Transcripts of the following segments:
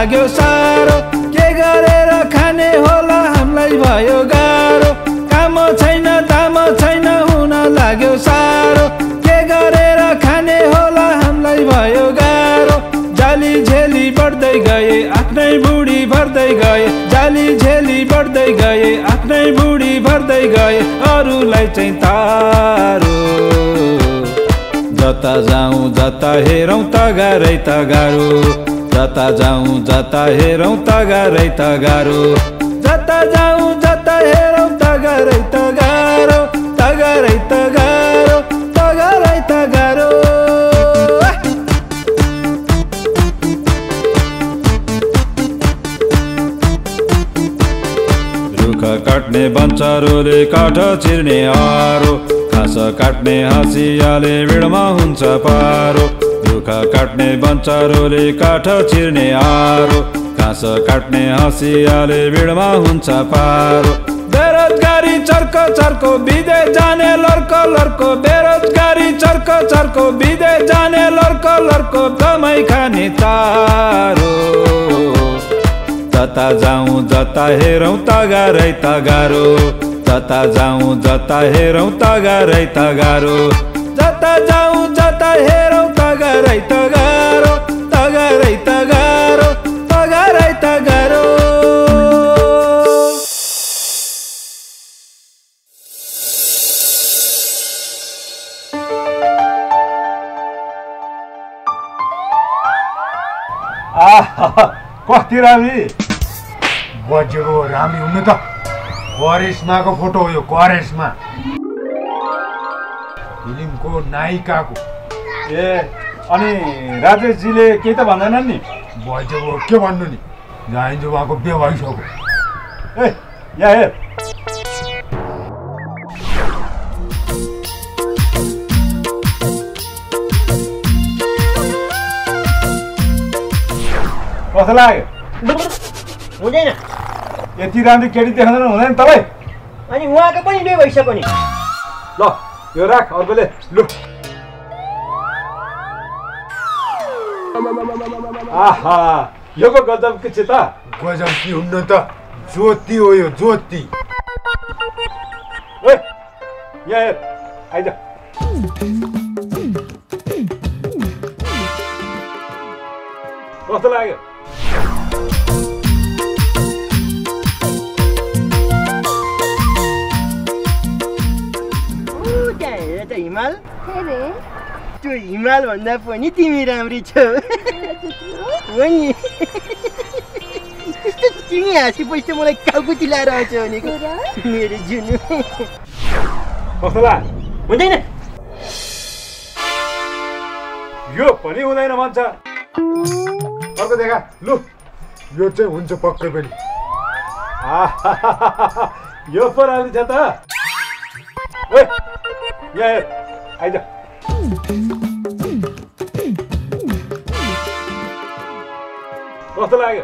लाग्यो सारो के गरेर खाने होला हामीलाई भयो गाह्रो काम छैन दाम छैन हुन लाग्यो सारो के गरेर खाने होला हामीलाई भयो गाह्रो जाली झेली बढ्दै गए आफ्नै बुढी भर्दै गए जाली झेली बढ्दै गए आफ्नै बुढी भर्दै गए अरूलाई चाहिँ तारो जता जाउँ जता हेरौँ तगारै तगारो जता जाउँ जता हेरौँ तगारै तगारो जता जाउँ जता हेरौँ तगारै तगारो तगारै तगारो तगारै तगारो रुख काट्ने बन्चरोले काठ चिर्ने आरो घाँस काट्ने हँसियाले भिडमा हुन्छ पारो रुख काट्ने बन्चरोले काठ चिर्ने आरो घाँस काट्ने हँसियाले भिडमा हुन्छ पारो बेरोजगारी चर्को चर्को विदेश जाने लर्को लर्को बेरोजगारी चर्को चर्को विदेश जाने लर्को लर्को कमाइ खाने तारो जता जाउँ जता हेरौँ तगारै तगारो जता जाउँ जता हेरौँ तगारै तगारो जता जाउँ जता हेरौँ तगारै तगारो तगारै तगारो तगारै तगारो कति रामी बजेको रामी हुनु त करिश्माको फोटो हो यो करिश्मा फिल्मको नायिकाको ए अनि राजेशजीले केही त भन्दैनन् नि बजेको के भन्नु नि जाइन्जो उहाँको बिहे भइसक्यो ए यहाँ हेर कस्तो लाग्यो हुँदैन यति राम्रो केटी देखाउँदैन हुँदैन तपाईँ अनि उहाँको पनि बिहे भइसक्यो नि ल यो राख अर्कोले लु आहा यो पो गजब के छ त गजब कि हुन्न त ज्योति हो यो ज्योति ओए यहाँ हेर आइज कस्तो लाग्यो हिमाल त्यो हिमाल भन्दा पनि तिमी राम्री छौ हो नि तिमी हाँसेपछि त मलाई काउकुती लाएर आउँछ भनेको मेरो जुनु कस्तो लाग्यो हुँदैन यो पनि हुँदैन भन्छ अर्को देखा लु यो चाहिँ हुन्छ पक्कै पनि यो पो राम्रो छ त ओए यहाँ हेर आइज कस्तो लाग्यो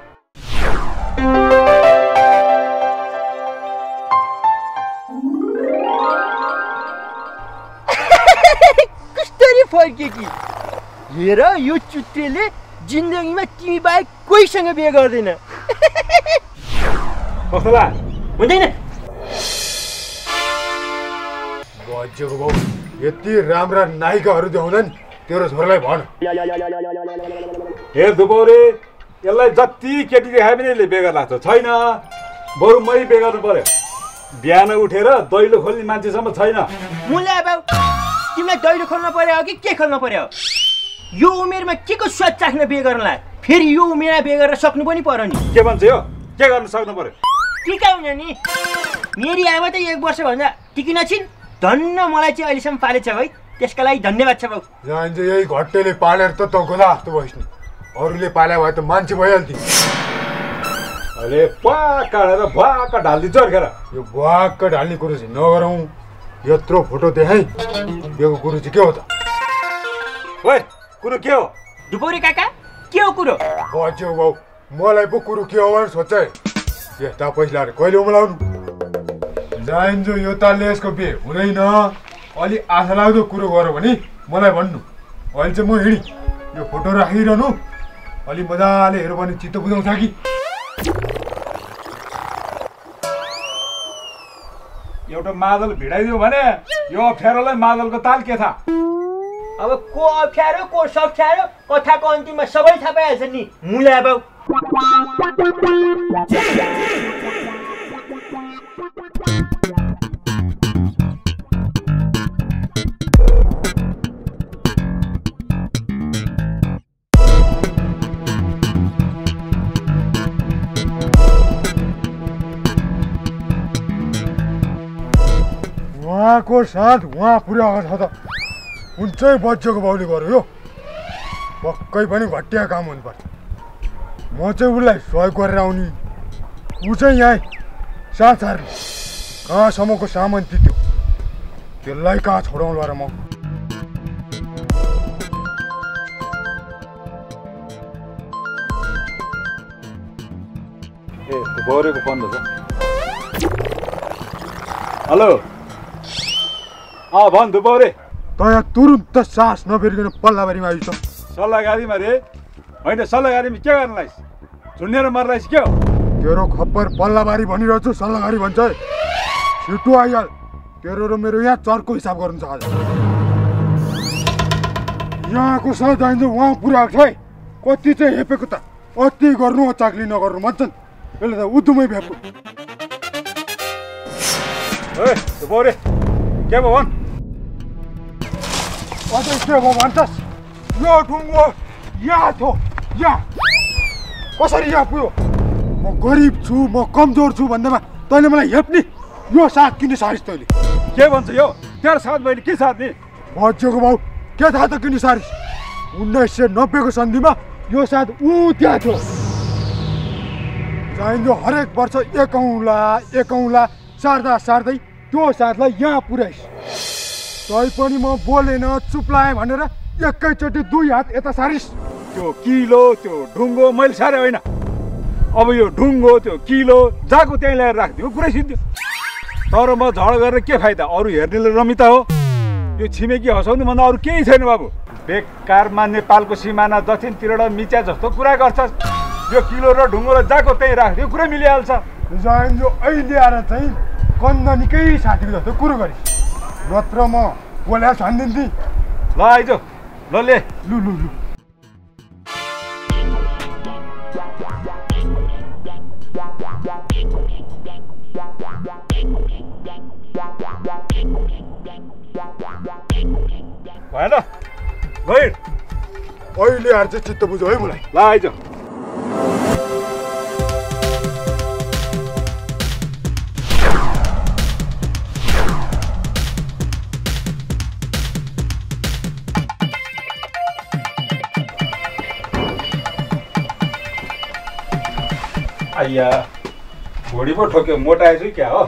कस्तरी फर्के कि हेर यो चुट्टेले जिन्दगीमा तिमी बाहेक कोहीसँग बिहे गर्दैन कस्तो लाग्यो हुँदैन बजेको बाउ यति राम्रा नायिकाहरू देखाउँदैन तेरो छोरालाई भन हेर दुपौरे यसलाई जति केटी देखाए पनि यसले बेगर लाग्छ छैन बरु मै बेगर्नु पर्यो बिहान उठेर दैलो खोल्ने मान्छेसम्म छैन मुला बाउ तिमीलाई दैलो खोल्न पर्यो कि के खोल्न पर्यो यो उमेरमा के को स्वाद चाख्न बिहे गर्नलाई फेरि यो उमेरमा बिहे गरेर सक्नु पनि पर्यो नि के भन्छ यो के गर्न सक्नु पर्यो टिकाउन नि मेरी आमा त 1 वर्ष भन्दा टिकिन छिन् धन्न मलाई चाहिँ अहिलेसम्म पालेछ भाइ त्यसका लागि धन्यवाद छ बाउ जान्छ यही घट्टेले पालेर त गोला जस्तो भइस् नि अरूले पाले भए त मान्छे भइहाल्थ्यो अरे पाक काटेर भ्वाक्क ढालिदिन्छु अर्खेर यो भ्वाक्क ढाल्ने कुरो चाहिँ नगरौँ यत्रो फोटो देखाइ यो कुरो चाहिँ के हो त ओए कुरो के हो दुपौरे काका के हो कुरो बच्यो बाउ मलाई पो कुरो के हो भनेर सोचे यस्ता पैसा कहिले उम्लाउनु जाइन्जो यो तालले यसको बिहे हुँदैन अलि आशा लाग्दो कुरो गर भने मलाई भन्नु अहिले चाहिँ म हिँडी यो फोटो राखिरहनु अलि मजाले हेर भने चित्त बुझाउँछ कि एउटा मादल भिडाइदियो भने यो अप्ठ्यारोलाई मादलको ताल के थाहा? अब को अप्ठ्यारो को सप्ठ्यारो कथाको अन्तिममा सबै थाहा पाइहाल्छ नि मुला बाउ। उहाँको साथ उहाँ पुर्याएको छ त कुन चाहिँ बच्चोको बाउले गर्यो यो पक्कै पनि घटिया काम हुनुपर्छ। म चाहिँ उसलाई सहयोग गरेर आउने ऊ चाहिँ यहाँ साथ सार्ने कहाँसम्मको सामान तित्यो त्यसलाई कहाँ छोडाउँला र म। ए त्यो गौरेको फोन छ। हेलो भन् धुपौरे त यहाँ तुरुन्त सास नफेरिकन पल्लाबारीमा आइछ। सल्लाहगारीमा रे होइन सल्लाहगारीमा के गर्न लाइस झुन्डेर मर्लाइस के हो? तेरो खप्पर पल्लाबारी भनिरहेछु सल्लाहगारी भन्छ है। छिटो आइहाल तेरो र मेरो यहाँ चर्को हिसाब गर्नु छ आज। यहाँको साथ आइन्छ उहाँ पुऱ्याएको छ है। कति चाहिँ हेपेको त अति गर्नु चाक्ली नगर्नु भन्छन् यसले त उद्धुमै भ्याप्नु। ए धुपौरे के भयो भन्? अझै के भयो भन्छस्? यो ढुङ्गो यहाँ थियो यहाँ कसरी यहाँ पुग्यो? म गरिब छु म कमजोर छु भन्दामा तैँले मलाई हेप्ने यो साथ किन सारिस् तैँले? के भन्छ यो तेरो साथ मैले के साथ नि? बच्चोको बाउ के थाहा त किन सारिस्? 1990 को सन्धिमा यो साथ त्यहाँ थियो। चाहिन्छ हरेक वर्ष एकौँला सार्दा सार्दै त्यो साथलाई यहाँ पुर्याइस्। तै पनि म बोलेन चुप्लाएँ भनेर एकैचोटि 2 हात यता सारिस्। त्यो किलो त्यो ढुङ्गो मैले सारे होइन। अब यो ढुङ्गो त्यो किलो जाको त्यहीँ ल्याएर राखिदियो पुरै सिद्धि। तर म झड गरेर के फाइदा? अरू हेर्नेले रमिता हो। यो छिमेकी हँसाउनु भन्दा अरू केही छैन बाबु। बेकारमा नेपालको सिमाना दक्षिणतिरबाट मिच्या जस्तो कुरा गर्छस्। यो किलो र ढुङ्गो र जाको त्यहीँ राखिदियो पुरै मिलिहाल्छ। जाइन्जो अहिले आएर चाहिँ कन्दनीकै साथीको जस्तो कुरो गरिस् नत्र म बोल्या छानिदिन्थेँ। ल आइज ल ले लु लु लु भएन गइर अहिले आएर चाहिँ चित्त बुझ्यो है मलाई। ल आइज आइया घोडी पो ठोक्यो मोटाएछु क्या हो?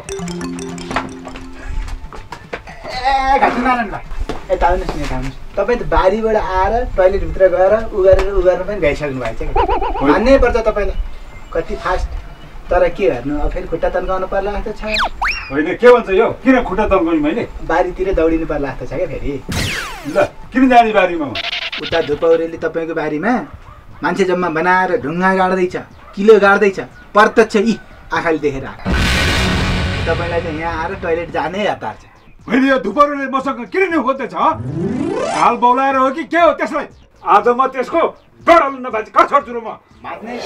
ए घटनारायण भाइ यता आउनुहोस् न यता आउनुहोस्। तपाईँ त बारीबाट आएर टोइलेटभित्र गएर उ गरेर पनि भ्याइसक्नु भएको छ कि भन्नै पर्छ तपाईँलाई कति फास्ट। तर के गर्नु अब फेरि खुट्टा तन्काउनु पर्ला जस्तो छ। होइन के भन्छ यो? किन खुट्टा तन्काउने मैले? बारीतिर दौडिनु पर्ला जस्तो छ क्या फेरि। ल किन जाने बारीमा? उता धुपौरेले तपाईँको बारीमा मान्छे जम्मा बनाएर ढुङ्गा गाड्दैछ किलो गाड्दैछ प्रत्यक्ष यी आँखाले देखेर आएको। तपाईँलाई चाहिँ यहाँ आएर टोइलेट जानै हतार छ। होइन यो धुपौरेले मसँग किन नि खोज्दैछ? हाल बौलाएर हो कि के हो त्यसलाई? आज म त्यसको डडल नबाजी कहाँ छोड्छु र म? भाग्नै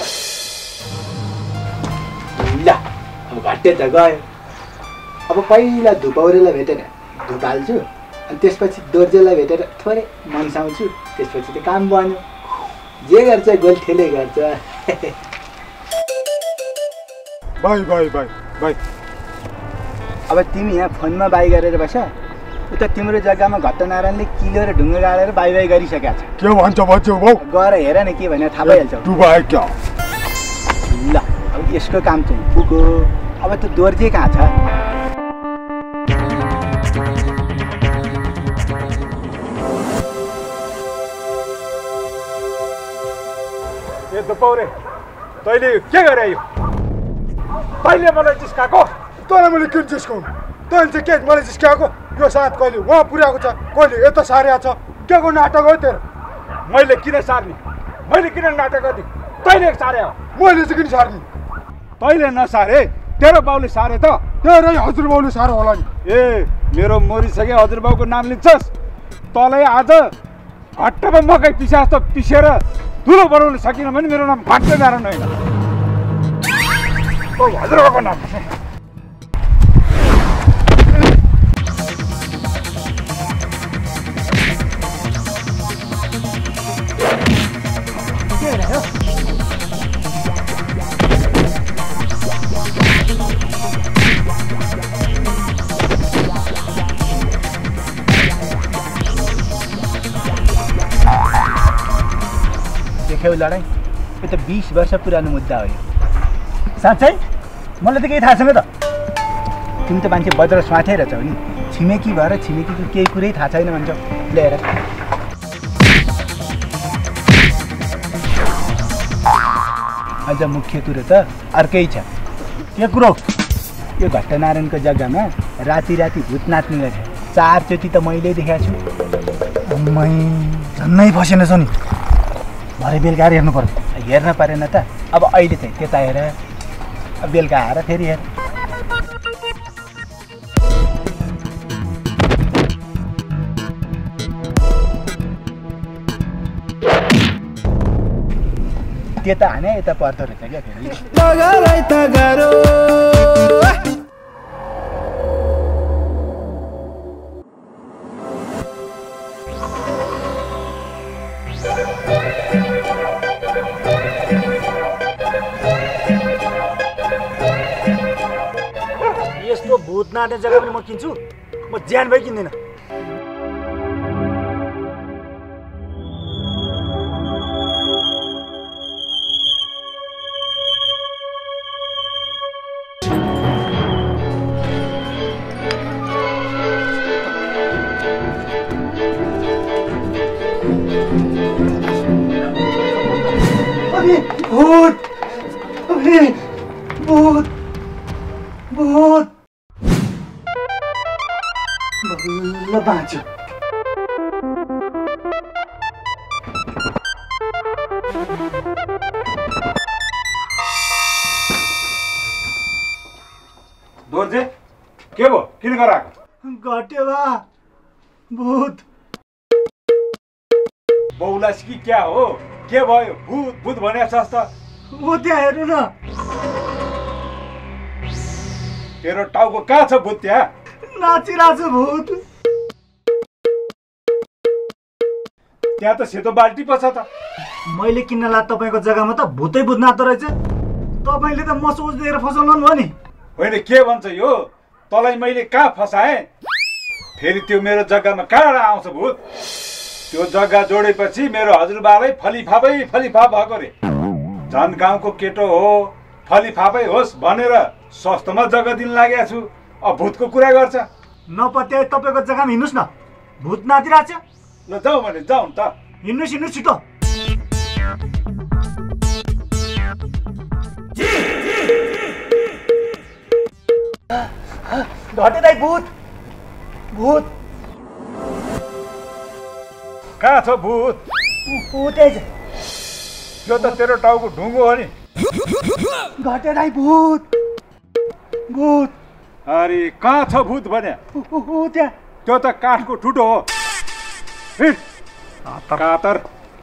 ल अब घट्टे त गयो। अब पहिला धुपौरेलाई भेटेर धुप हाल्छु अनि त्यसपछि दोर्जेलाई भेटेर थोरै मनसाउँछु त्यसपछि त काम बन्यो। जे गर्छ गोल्ठेले गर्छ। बाई बाई बाई बाई अब तिमी यहाँ फोनमा बाई गरेर बस उता तिम्रो जग्गामा घट्टनारायणले किलो र ढुङ्गा गाडेर बाई बाई गरिसकेको छ। के भन्छ बच्चो बाउ? गएर हेर न के भने थाहा पाइहाल्छ। डुबाए क्या? ल अब यसको काम चाहिँ पुग्यो। अब त दोर्जे कहाँ छ? ए धुपौरे तैँले के गरे यो? तैँले मलाई जिस्काएको? तँलाई मैले किन जिस्काउनु? तैँले चाहिँ के मलाई जिस्काएको? यो साथ कहिले उहाँ पुर्याएको छ कहिले यता सारेको छ के को नाटक हो तेरो? मैले किन सार्ने? मैले किन नाटक गर्दै तैँले सारे हो मैले चाहिँ किन सार्ने तैँले नसारे तेरो बाउले सारे त तेरै हजुरबाउले सारो होला नि ए मेरो मरिसके हजुरबाउको नाम लिन्छस् तँलाई आज घट्टमा मकै पिसा जस्तो पिसेर ठुलो बनाउन सकिन भने मेरो नाम घट्ट नारायण होइन हजुरबाउको नाम देख्यौ लडाइँ यो त 20 वर्ष पुरानो मुद्दा हो यो साँच्चै मलाई त केही थाहा छैन त तिमी त मान्छे बजार स्वाठै रहेछौ नि छिमेकी भएर छिमेकीको केही कुरै थाहा छैन भन्छौ ल्याएर अझ मुख्य कुरो त अर्कै छ के कुरो यो घट्टनारायणको जग्गामा राति राति भूत नाच्ने गर्छ 4 चोटि त मैले देखाएको छु मै झन्नै फसेन छ नि भरे बेलुका हेर्नु पर्यो हेर्न परेन त अब अहिले चाहिँ त्यता हेर बेलुका आएर फेरि हेर त्यता हाने यता पर्दो रहेछ क्या फेरि यस्तो भूत नाट्ने जग्गा पनि म किन्छु म ज्यान भइ किन्दिनँ भूत भूत भूत बल्ल बाँच्यो दोर्जे के भयो किन गराएको घट्यो बा भूत बौलास कि क्या हो के भयो भूत भूत भने जस्तो म त्यहाँ हेर्नु न तेरो टाउको कहाँ छ भूत त्यहाँ नाचिरहेको छु भूत त्यहाँ त सेतो बाल्टी पो छ त मैले किन्न ला तपाईँको जग्गामा त भूतै भूत नाच्दो रहेछ तपाईँले त म सोच दिएर फसाउनु भयो नि होइन के भन्छ यो तँलाई मैले कहाँ फसाएँ फेरि त्यो मेरो जग्गामा कहाँ आउँछ भूत त्यो जग्गा जोडेपछि मेरो हजुरबालाई फलिफापै भएको रे झन् गाउँको केटो हो फलिफापै होस् भनेर सस्तोमा जग्गा दिन लागेको छु अब भूतको कुरा गर्छ नपत्याए तपाईँको जग्गामा हिँड्नुहोस् न भूत नाचिरहेको छ ल जाउँ भने जाउँ त हिँड्नुहोस् छिटो घटे दाइ भूत भूत कहाँ छ भूत त्यही छ त्यो त तेरो टाउको ढुङ्गो हो नि घटे दाइ भूत भूत अरे कहाँ छ भूत भने त्यहाँ त्यो त काठको ठुटो हो हिँड कातर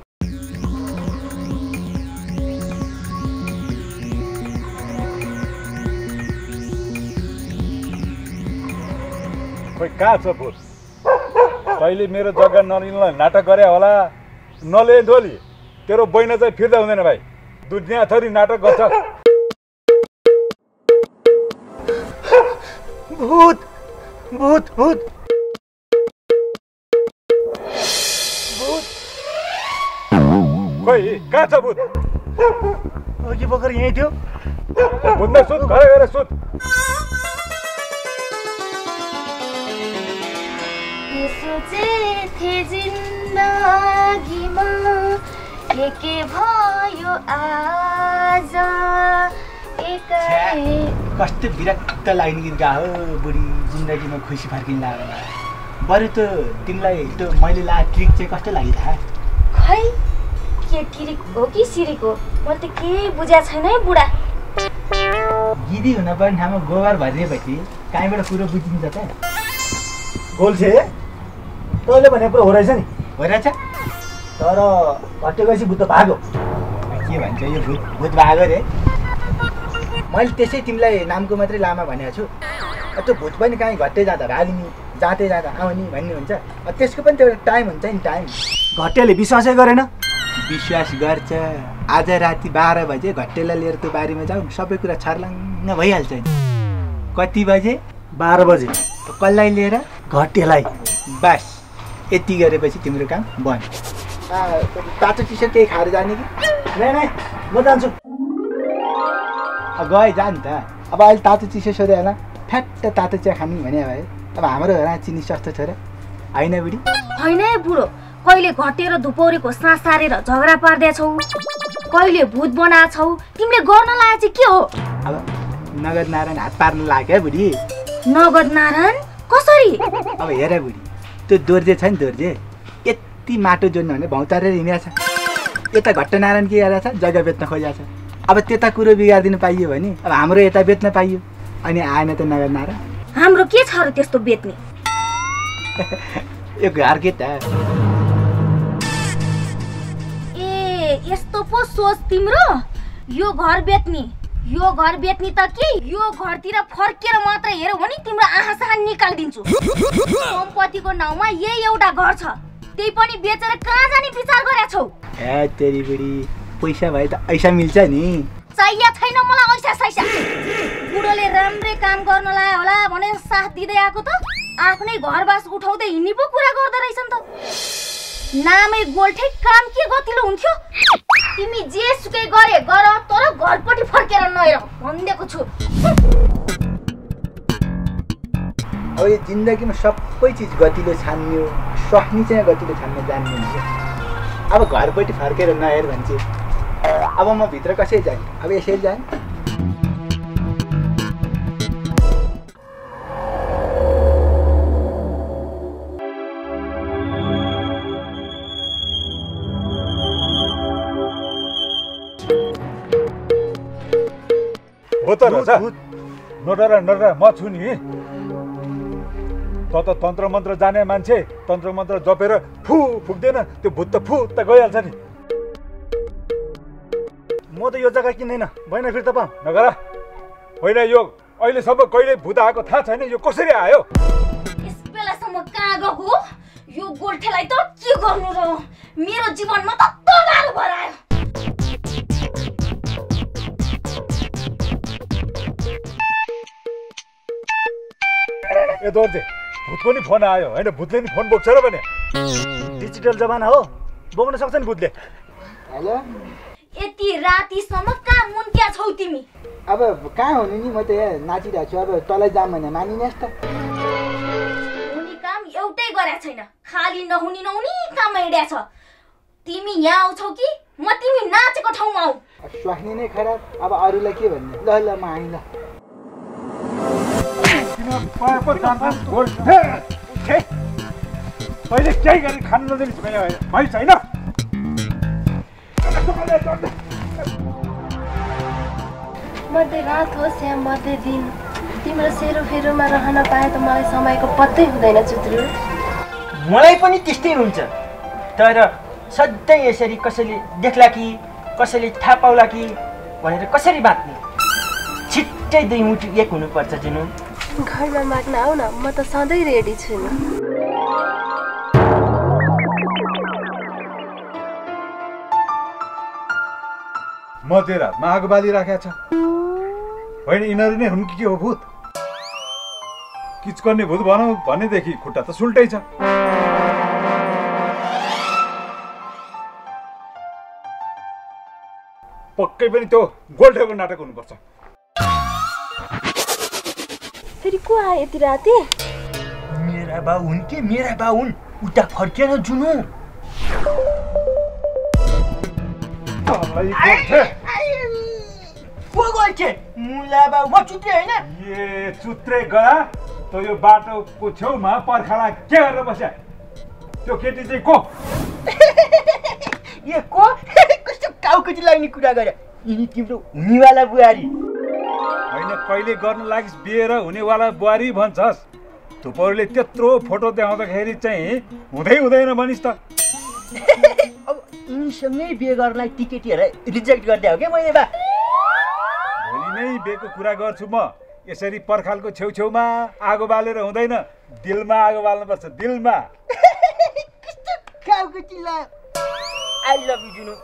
खोइ कहाँ छ भूत तैँले मेरो जग्गा नलिनलाई नाटक गरे होला नले ढोली तेरो बहिना चाहिँ फिर्ता हुँदैन भाइ दुनियाँ थरी नाटक गर्छ भूत भूत भूत भूत खोइ कहाँ छ भूत अघि भर्खर यहीँ थियो भूतमा सुत घर गएर सुत सोचेथे जिन्दगीमा के भयो आज कस्तो विरक्त लाग्ने गीत गा हो बुढी जिन्दगीमा खुसी फर्किन लाग्यो बरु त तिमीलाई त्यो मैले ला ट्रिक चाहिँ कस्तो लाग्यो थाहा खै के टिरिक हो कि सिरिक हो मैले त केही बुझा छैन है बुढा। गिदी हुन पर्ने ठाउँमा गोबर भरिएपछि कहीँबाट कुरो बुझिन्छ त? गोल्छे तैँले भने पुरा हो रहेछ नि। हो रहेछ। तर घट्टे गएपछि भूत भागो। के भन्छ यो भूत भागो रे? मैले त्यसै तिमीलाई नामको मात्रै लामा भनेको छु। त्यो भूत पनि कहीँ घट्दै जाँदा भागिने, जाँदै जाँदा आउने भन्ने हुन्छ। त्यसको पनि त्यो टाइम हुन्छ नि, टाइम। घट्टेले विश्वासै गरेन। विश्वास गर्छ। आज राति 12 बजे घट्टेलाई लिएर त्यो बारीमा जाऊ, सबै कुरा छर्लङ्ग भइहाल्छ नि। कति बजे? 12 बजे। कसलाई लिएर? घट्टेलाई। बस यति गरेपछि तिम्रो काम बन्द। तातो चिसो केही खाएर जाने कि? नै म जान्छु। गए जा नि त। अब अहिले तातो चिसो सोध्यो होला, फ्याट्ट तातो चिया खाने भने भए। अब हाम्रो घर चिनी सस्तो छ र होइन बुढी? होइन है बुढो, कहिले घटे र धुपौरीको सास सारेर झगडा पार्दैछौ, कहिले भूत बनाछौ, तिमीले गर्न लागे चाहिँ के हो? अब नगद नारायण हात पार्न लाग्यो है बुढी। नगद नारायण कसरी? अब हेर बुढी, त्यो दोर्जे छ नि, दोर्जे यति माटो जोड्नु भने भौतारेर हिँडेको छ। यता घट्ट नारायण के गरेको छ? जग्गा बेच्न खोजेको छ। अब त्यता कुरो बिगारिदिनु पाइयो भने अब हाम्रो यता बेच्न पाइयो, अनि आएन त नगद नारायण। हाम्रो के छ र त्यस्तो बेच्ने? यो घर के त? ए यस्तो पो सोच तिम्रो? यो घर बेच्ने त के? यो घरतिर फर्केर मात्र हेरौ भने तिम्रो आँखा निकालिदिन्छु। सम्पत्तिको नाउँमा यही एउटा घर छ, त्यही पनि बेचेर कहाँ जाने विचार गरेछौ? ए तेरी बुढी, पैसा भए त ऐसा मिल्छ नि। चाहिया छैन मलाई ऐसा सैसा। बुढोले राम्रै काम गर्न लायो होला भने साथ दिँदै आएको त आफ्नै घरबास उठाउँदै हिँड्ने पो कुरा गर्दो रहेछ नि त। नामै गोल्ठे काम के गतिलो हुन्थ्यो? तिमी जे सुकै गरे गर, तर घरपट्टि फर्केर नहेर भनिदिएको छु। अब यो जिन्दगीमा सबै चिज गतिलो छान्यो, सक्ने चाहिँ गतिलो छान्न जान्नु हुन्छ। अब घरपट्टि फर्केर नहेर भन्छ। अब म भित्र कसरी जाने? अब यसरी जाने। हो त रहेछ। नडरा नडरा, म छु नि। त तन्त्र मन्त्र जाने मान्छे, तन्त्र मन्त्र जपेर फुक्दैन, त्यो भूत त फुत्त गइहाल्छ नि। म त यो जग्गा किन्दैन, भएन फेरि त पाऊँ नगरा। होइन, यो अहिलेसम्म कहिले भूत आएको थाहा छैन, यो कसरी आयो? यस बेलासम्म कहाँ गएको? यो गोल्ठेलाई त के गर्नु र? मेरो जीवनमा त तगारो भएर आयो। ए दोर्जे, भूतको नि फोन आयो होइन? भूतले नि फोन बोक्छ र भने? डिजिटल जमाना हो, बोक्न सक्छ नि भूतले। हेलो, यति रातिसम्म कहाँ मुन्ट्या छौ तिमी? अब कहाँ हुनु नि? म त यहाँ नाचिरहेको छु। अब तलै जाम भने मानिनेस् त। हुने काम एउटै गरेको छैन, खाली नहुने काम हिँड्या छ। तिमी यहाँ आउँछौ कि म तिमी नाचेको ठाउँमा आऊ? स्वास्नी नै खराब, अब अरूलाई के भन्ने? ल ल म आएँ ल। पहिले केही गरी खानु नदिने भाइ छैन। मध्य रात होस् या मध्य दिन, तिम्रो सेरोफेरोमा रहन पाए त मलाई समयको पत्तै हुँदैन चुत्रो। मलाई पनि त्यस्तै हुन्छ, तर सधैँ यसरी कसैले देख्ला कि कसैले थाहा पाउला कि भनेर कसरी बाँच्ने? छिट्टै दुई मुठु एक हुनुपर्छ जुनु। घरमा माग्न आऊ न, म त सधैँ रेडी छु नि। मध्यरातमा आगो बालिराखेको छ। होइन, यिनीहरू नै हुन् कि के हो भूत? किचकर्ने भूत भनौँ भनेदेखि खुट्टा त सुल्टै छ। पक्कै पनि त्यो गोल्ठेको नाटक हुनुपर्छ। फेरि को आयो यति राति? मेरा बा हुन् कि मेरा बा हुन्? उता फर्केन जुनु। मुला बा म चुत्रे होइन? ए चुत्रे गरा, त यो बाटोको छेउमा पर्खाला के गरेर बस्या? त्यो केटी चाहिँ को? ए को? ढुङ्गोकति लाग्ने कुरा गरे यिनी तिम्रो हुनेवाला बुहारी होइन कहिले गर्न लागिस् बिहे र हुनेवाला बुहारी भन्छस् थुप्रोले त्यत्रो फोटो देखाउँदाखेरि चाहिँ हुँदैन भनिस् त अब यिनीसँगै बिहे गर्नलाई टिकेटीहरूलाई रिजेक्ट गरिदियो क्या मैले बा भोलि नै बिहेको कुरा गर्छु म यसरी पर्खालको छेउछेउमा आगो बालेर हुँदैन दिलमा आगो बाल्नुपर्छ दिलमा कस्तो खालको चिल्ला आई लभ यु जुनु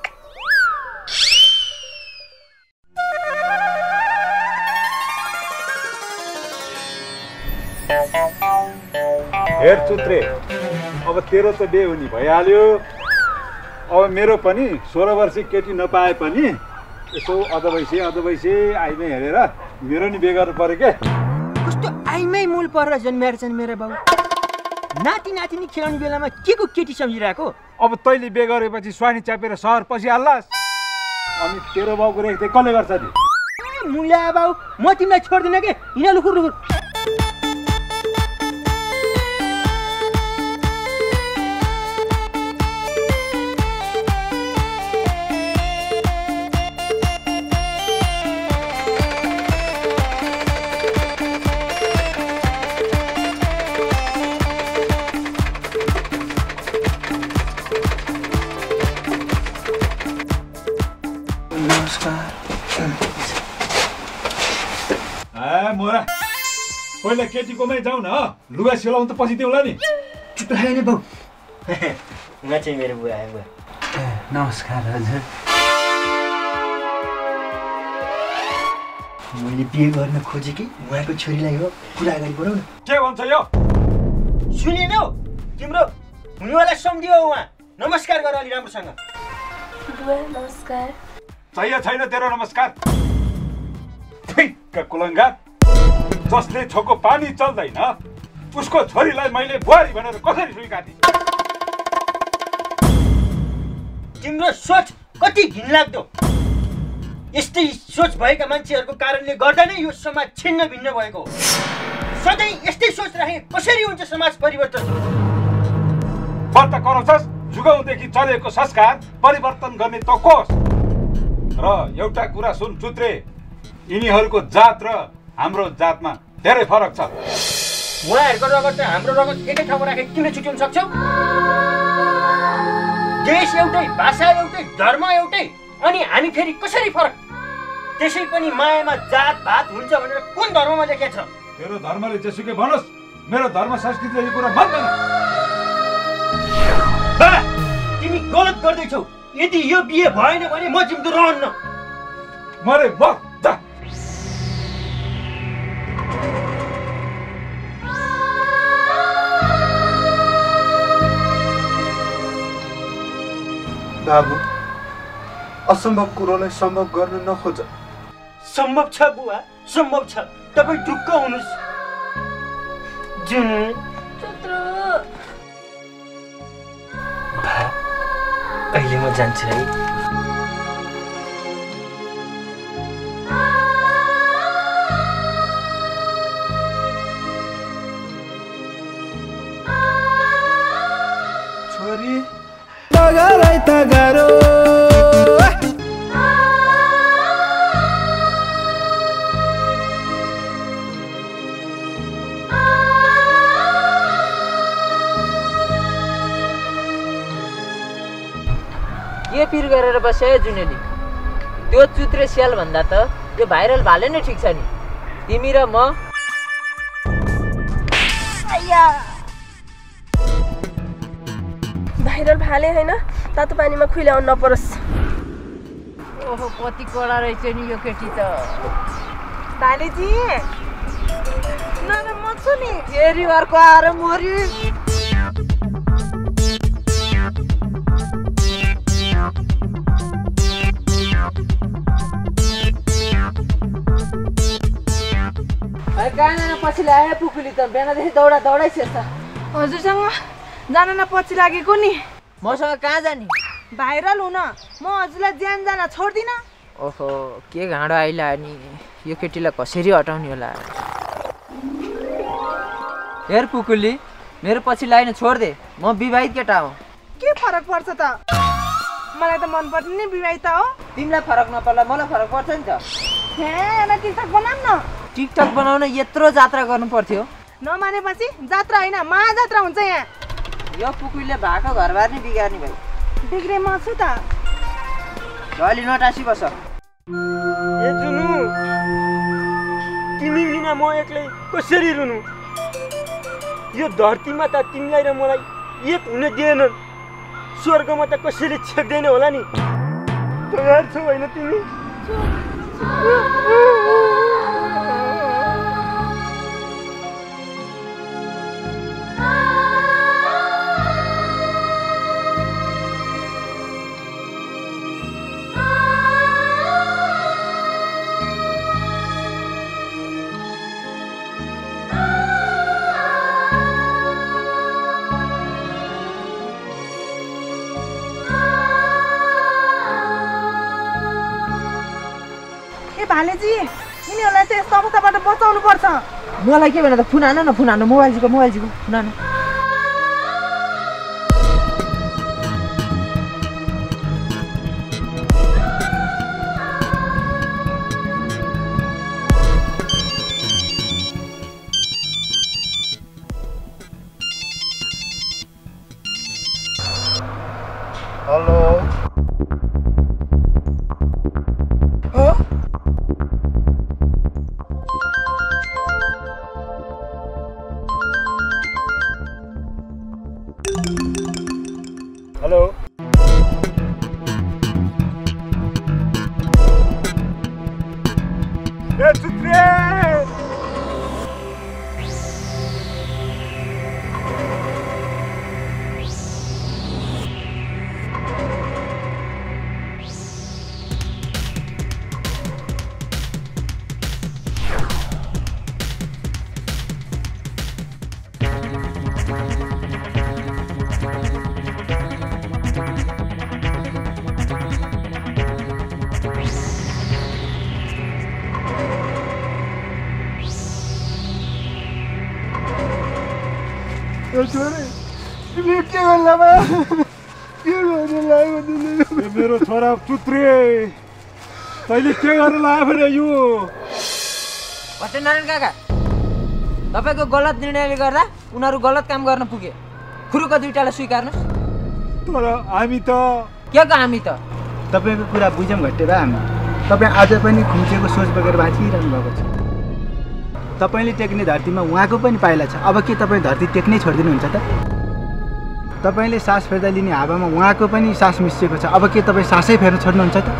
हेर चुत्रे अब तेरो त बिहे हुने भइहाल्यो अब मेरो पनि 16 वर्षीय केटी नपाए पनि यसो अधवैसे आइमै हेरेर मेरो नि बिहे गर्नु पर्यो के कस्तो आइमै मूल परेर जन्मेर छन् मेरो बाउ नाति नातिनी खेलाउने बेलामा के को केटी सम्झिरहेको अब तैँले बिहे गरेपछि स्वानी च्यापेर सहर पसिहाल्लास् अनि तेरो बाउको रेखदेख कसले गर्छ नि मुला बाउ म तिमीलाई छोड्दिनँ के हिँड लुखुर लुखुर मोरा पहिला केटीकोमै जाऊ न लुगा सिलाउनु त पछि देऊला नि चुप लाग्यो नि बाउ म चाहिँ मेरो बुवा आयो नमस्कार हजुर मैले बिहे गर्न खोजेँ कि उहाँको छोरीलाई हो कुरा अगाडि बढाउ न के भन्छ यो सुनेनौ तिम्रो हुनेवाला सम्झियो उहाँ नमस्कार गर अलि राम्रोसँग बुवा नमस्कार चाहियो छैन तेरो नमस्कार कुलङ्गा जसले छोको पानी चल्दैन उसको छोरीलाई मैले बुहारी भनेर कसरी स्वीकार्थे तिम्रो सोच कति घिनलाग्दो यस्तै सोच भएका मान्छेहरूको कारणले गर्दा नै यो समाज छिन्न भिन्न भएको हो सधैँ यस्तै सोच राखे कसरी हुन्छ समाज परिवर्तन व्रत गराउँछस् जुगौँदेखि चलेको संस्कार परिवर्तन गर्ने त कोस र एउटा कुरा सुन चुत्रे यिनीहरूको जात र हाम्रो जातमा धेरै फरक छ उहाँहरूको रगत र हाम्रो रगत एकै ठाउँमा राखेर किन छुट्याउन सक्छौ देश एउटै भाषा एउटै धर्म एउटै अनि हामी फेरि कसरी फरक त्यसै पनि मायामा जात भात हुन्छ भनेर कुन धर्ममा लेखेको छ तेरो धर्मले जेसुकै भनोस् मेरो धर्म संस्कृतिले यो कुरा मान्दैन तिमी गलत गर्दैछौ यदि यो बिहे भएन भने म जिउँदो रहन्न मरे म जा बाबु असम्भव कुरोलाई सम्भव गर्न नखोज सम्भव छ बुवा सम्भव छ तपाईँ ढुक्क हुनुहोस् जुन अहिले म जान्छु है छोरी तगारो के पिर गरेर बस्यो जुनेली त्यो चुत्रे स्याल भन्दा त यो भाइरल भाले नै ठिक छ नि तिमी र म भाइरल भाले होइन तातो पानीमा खुइलाउनु नपरोस् ओहो कति कडा रहेछ नि यो केटी त भालेजी न म छु नि फेरि अर्को आएर मर्यो कहाँ जान पछि लाग्यो पुकुली त बिहानदेखि दौडै छ हजुरसँग जान न पछि लागेको नि मसँग कहाँ जाने भाइरल हुन म हजुरलाई ज्यान जान छोड्दिन ओहो के घाँडो आइला नि यो केटीलाई कसरी हटाउने होला हेर पुकुली मेरो पछि लाइन छोड दे म विवाहित केटा हो के फरक पर्छ त मलाई त मन पर्ने नै विवाहिता हो। तिमीलाई फरक नपर्ला मलाई फरक पर्छ नि त। हे टिकटक बनाऊँ न। टिकटक बनाउन यत्रो जात्रा गर्नु पर्थ्यो। नमानेपछि जात्रा होइन महाजात्रा हुन्छ यहाँ। यो कुकुरले भएको घरबार नै बिगार्ने भयो। बिग्रे म छु त। अलि नटासी बस। ए जुनु तिमी बिना म एक्लै कसरी रुनु? यो धरतीमा त तिमीलाई र मलाई एक हुन दिएनन्। स्वर्गमा त कसैले छेक्दैन होला नि। तयार छौ होइन तिमी? भालेजी यिनीहरूलाई त यस्तो अवस्थाबाट बचाउनु पर्छ। मलाई के भने त फोन हान न फोन हान मोबाइलजीको फोन हान। हेलो हेलो ए चुत्रे मेरो छोरा चुत्रे तैँले के गरेर लायो भने यो नारायण काका तपाईँको गलत निर्णयले गर्दा उनीहरू गलत काम गर्न पुगे। खुरुको दुईटालाई स्वीकार्नुहोस्। तर हामी त के को हामी त तपाईँको कुरा बुझौँ घट्टे भए हामी तपाईँ आज पनि खुम्चेको सोच बोकेर बाँचिरहनु भएको छ। तपाईँले टेक्ने धरतीमा उहाँको पनि पाइला छ। अब के तपाईँ धरती टेक्नै छोडिदिनुहुन्छ त? तपाईँले सास फेर्दा लिने हावामा उहाँको पनि सास मिसिएको छ। अब के तपाईँ सासै फेर्न छोड्नुहुन्छ त?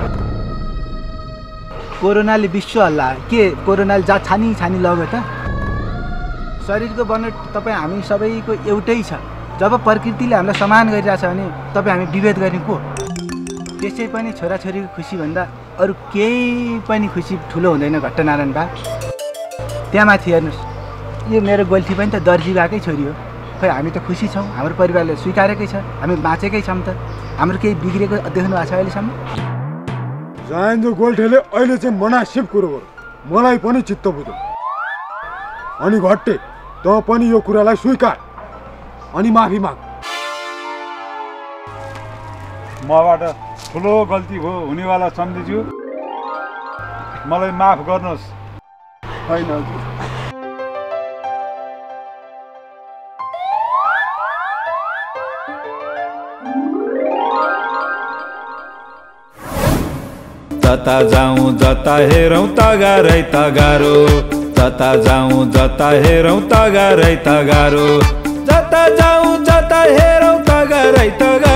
कोरोनाले विश्व हल्ला के कोरोनाले जात छानी छानी लग्यो त? शरीरको बनोट तपाईँ हामी सबैको एउटै छ। जब प्रकृतिले हामीलाई समान गरिरहेछ भने तपाईँ हामी विभेद गर्ने को? त्यसै पनि छोराछोरीको खुसीभन्दा अरू केही पनि खुसी ठुलो हुँदैन घट्टनारायण बा। त्यहाँ माथि हेर्नुहोस् यो मेरो गोल्ठी पनि त दर्जी बाकै छोरी हो। खै हामी त खुसी छौँ। हाम्रो परिवारले स्वीकारेकै छ। हामी बाँचेकै छौँ त। हाम्रो केही बिग्रेको देख्नु भएको छ अहिलेसम्म? जायन्जो गोल्ठेले अहिले चाहिँ मनासिब कुरो गर्यो। मलाई पनि चित्त बुझ्यो। अनि घट्टे त पनि यो कुरालाई स्वीकार अनि माफी माग। मबाट ठुलो गल्ती भयो हुनेवाला सम्झिन्छु। मलाई माफ गर्नुहोस्। होइन हजुर जता जाऊँ जता हेरौँ तगारै तगारो। जता जाऊँ जता हेरौँ तगारै तगारो। जता जाऊँ जता हेरौँ तगारै तगारो।